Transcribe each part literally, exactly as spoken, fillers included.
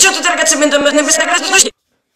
Ciao a tutti ragazzi, bentornati nel video.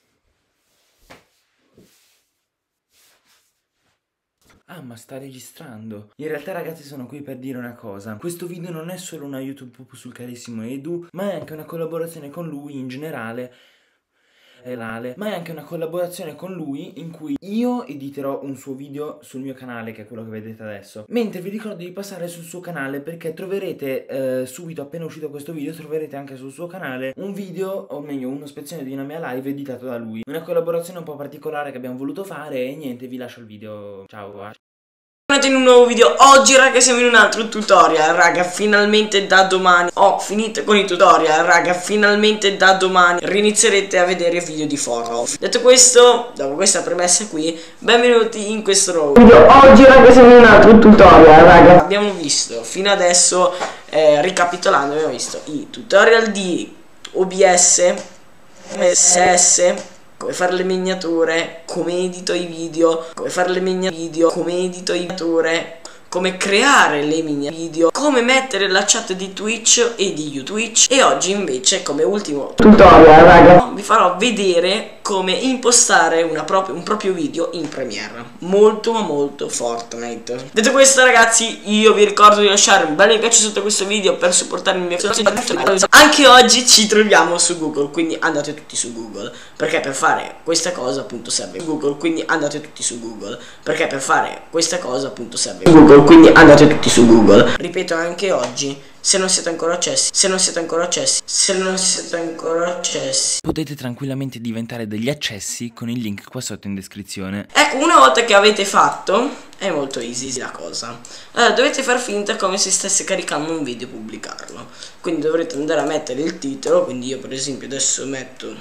Ah, ma sta registrando. In realtà ragazzi sono qui per dire una cosa. Questo video non è solo una YouTube sul carissimo Edu, ma è anche una collaborazione con lui in generale. È l'ale, ma è anche una collaborazione con lui in cui io editerò un suo video sul mio canale, che è quello che vedete adesso. Mentre vi ricordo di passare sul suo canale, perché troverete eh, subito, appena uscito questo video, troverete anche sul suo canale un video, o meglio una spezzone di una mia live editato da lui. Una collaborazione un po' particolare che abbiamo voluto fare e niente, vi lascio il video. Ciao. In un nuovo video. Oggi raga siamo in un altro tutorial. Raga, finalmente da domani ho finito con i tutorial. Raga, finalmente da domani rinizierete a vedere video di Fortnite. Detto questo, dopo questa premessa qui, benvenuti in questo nuovo video. Oggi raga siamo in un altro tutorial. Raga, abbiamo visto fino adesso, eh, ricapitolando, abbiamo visto i tutorial di O B S, S S, come fare le miniature, come edito i video, come fare le miniature, come edito i miniature, come creare le miniature video, come mettere la chat di Twitch e di YouTwitch. E oggi invece, come ultimo tutorial, raga, vi farò vedere come impostare una propria, un proprio video in Premiere. Molto ma molto Fortnite. Detto questo ragazzi, io vi ricordo di lasciare un bel mi piace sotto questo video per supportare il mio canale. Anche oggi ci troviamo su Google, quindi andate tutti su Google, perché per fare questa cosa appunto serve Google, quindi andate tutti su Google, perché per fare questa cosa appunto serve Google, quindi andate tutti su Google. Ripeto anche oggi, se non siete ancora accessi, se non siete ancora accessi, se non siete ancora accessi, potete tranquillamente diventare degli accessi con il link qua sotto in descrizione. Ecco, una volta che avete fatto, è molto easy la cosa. Allora, dovete far finta come se stesse caricando un video e pubblicarlo. Quindi dovrete andare a mettere il titolo, quindi io per esempio adesso metto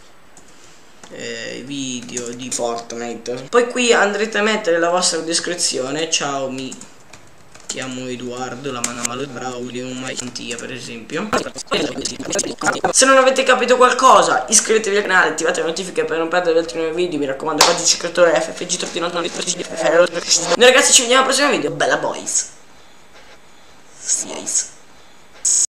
eh, video di Fortnite. Poi qui andrete a mettere la vostra descrizione. Ciao, mi chiamo Edoardo, la mano malo Braulio, mai sentia per esempio. Se non avete capito qualcosa, iscrivetevi al canale, attivate le notifiche per non perdere gli altri nuovi video. Mi raccomando, fateci creatore F F G Top. Noi ragazzi ci vediamo al prossimo video. Bella boys. Yes.